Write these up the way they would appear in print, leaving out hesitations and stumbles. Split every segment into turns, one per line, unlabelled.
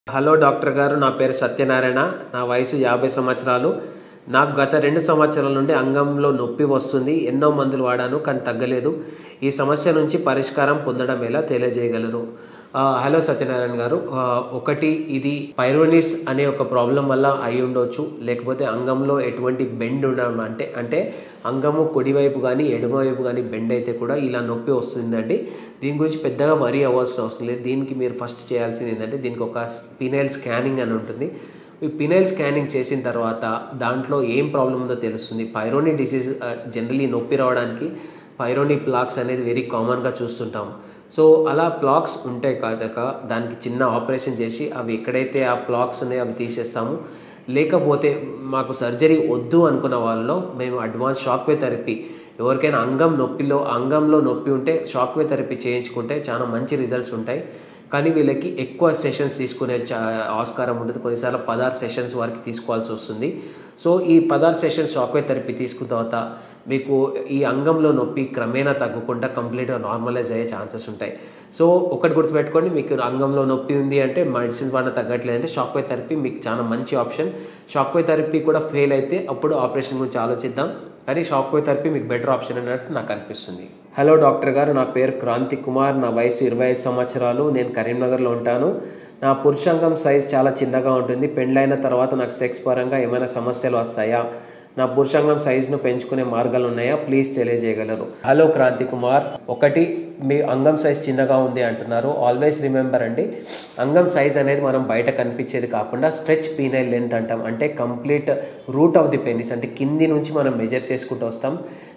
Hello doctor గారు, నా పేరు సత్యనారాయణ. నా వయసు 50 సంవత్సరాలు. నాకు గత 2 సంవత్సరాల నుండి అంగంలో నొప్పి వస్తుంది. ఎన్నో మందులు వాడాను కానీ తగ్గలేదు. ఈ సమస్య నుంచి పరిష్కారం పొందడం ఎలా తెలియజేయగలరు? హలో సత్యనారాయణ గారు. ఒకటి, ఇది పైరోనిస్ అనే ఒక ప్రాబ్లం వల్ల అయి ఉండొచ్చు. లేకపోతే అంగంలో ఎటువంటి బెండ్ ఉండడం అంటే అంగము కుడివైపు కానీ ఎడమవైపు కానీ బెండ్ అయితే కూడా ఇలా నొప్పి వస్తుందండి. దీని గురించి పెద్దగా వరీ అవ్వాల్సిన అవసరం లేదు. దీనికి మీరు ఫస్ట్ చేయాల్సింది ఏంటంటే, దీనికి ఒక పీనైల్ స్కానింగ్ అని ఉంటుంది. ఈ పీనైల్ స్కానింగ్ చేసిన తర్వాత దాంట్లో ఏం ప్రాబ్లం ఉందో తెలుస్తుంది. పైరోనీ డిసీజ్ జనరలీ నొప్పి రావడానికి పైరోనీ ప్లాక్స్ అనేది వెరీ కామన్గా చూస్తుంటాం. సో అలా ప్లాక్స్ ఉంటే కాక దానికి చిన్న ఆపరేషన్ చేసి అవి ఎక్కడైతే ఆ ప్లాక్స్ ఉన్నాయో అవి తీసేస్తాము. లేకపోతే మాకు సర్జరీ వద్దు అనుకున్న వాళ్ళలో మేము అడ్వాన్స్ షాక్వే థెరపీ, ఎవరికైనా అంగంలో నొప్పి ఉంటే షాక్వే థెరపీ చేయించుకుంటే చాలా మంచి రిజల్ట్స్ ఉంటాయి. కానీ వీళ్ళకి ఎక్కువ సెషన్స్ తీసుకునే ఆస్కారం ఉంటుంది. కొన్నిసార్లు 16 సెషన్స్ వరకు తీసుకోవాల్సి వస్తుంది. సో ఈ 16 సెషన్స్ షాక్వే థెరపీ తీసుకున్న తర్వాత మీకు ఈ అంగంలో నొప్పి క్రమేణా తగ్గకుండా కంప్లీట్గా నార్మలైజ్ అయ్యే ఛాన్సెస్ ఉంటాయి. సో ఒకటి గుర్తుపెట్టుకోండి, మీకు అంగంలో నొప్పి ఉంది అంటే మెడిసిన్స్ వల్ల తగ్గట్లేదు అంటే షాక్వే థెరపీ మీకు చాలా మంచి ఆప్షన్. షాక్వే థెరపీ కూడా ఫెయిల్ అయితే అప్పుడు ఆపరేషన్ గురించి ఆలోచిద్దాం. కానీ షాక్వే థెరపీ మీకు బెటర్ ఆప్షన్ అన్నట్టు నాకు అనిపిస్తుంది. హలో డాక్టర్ గారు, నా పేరు క్రాంతి కుమార్. నా వయసు 25 సంవత్సరాలు. నేను కరీంనగర్లో ఉంటాను. నా పురుషాంగం సైజ్ చాలా చిన్నగా ఉంటుంది. పెళ్ళైన తర్వాత నాకు సెక్స్ పరంగా ఏమైనా సమస్యలు వస్తాయా? నా పురుషాంగం సైజును పెంచుకునే మార్గాలు ఉన్నాయా? ప్లీజ్ తెలియజేయగలరు. హలో క్రాంతి కుమార్. ఒకటి, మీ అంగం సైజ్ చిన్నగా ఉంది అంటున్నారు. ఆల్వేస్ రిమెంబర్ అండి, అంగం సైజ్ అనేది మనం బయట కనిపించేది కాకుండా స్ట్రెచ్ పీనైల్ లెంత్ అంటాం. అంటే complete root of the penis, అంటే కింది నుంచి మనం మెజర్ చేసుకుంటూ వస్తాం.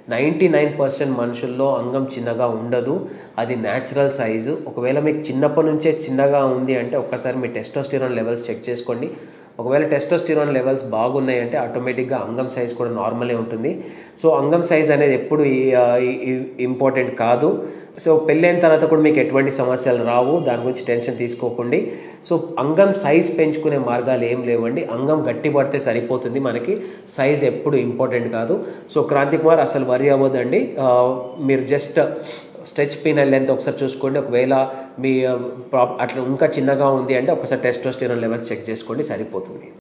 99% మనుషుల్లో అంగం చిన్నగా ఉండదు. అది న్యాచురల్ సైజు. ఒకవేళ మీకు చిన్నప్పటి నుంచే చిన్నగా ఉంది అంటే ఒక్కసారి మీ టెస్టోస్టిరాన్ లెవెల్స్ చెక్ చేసుకోండి. ఒకవేళ టెస్టోస్టిరాన్ లెవెల్స్ బాగున్నాయి అంటే ఆటోమేటిక్గా అంగం సైజ్ కూడా నార్మలే ఉంటుంది. సో అంగం సైజ్ అనేది ఎప్పుడు ఇంపార్టెంట్ కాదు. సో పెళ్ళైన తర్వాత కూడా మీకు ఎటువంటి సమస్యలు రావు, దాని గురించి టెన్షన్ తీసుకోకండి. సో అంగం సైజ్ పెంచుకునే మార్గాలు ఏం లేవండి. అంగం గట్టి పడితే సరిపోతుంది, మనకి సైజ్ ఎప్పుడు ఇంపార్టెంట్ కాదు. సో క్రాంతి కుమార్, అసలు వరీ అవ్వదండి. మీరు జస్ట్ స్ట్రెచ్ పీనైల్ లెంత్ ఒకసారి చూసుకోండి. ఒకవేళ మీ అట్లా ఇంకా చిన్నగా ఉంది అంటే ఒకసారి టెస్టోస్టిరాన్ లెవెల్స్ చెక్ చేసుకోండి, సరిపోతుంది.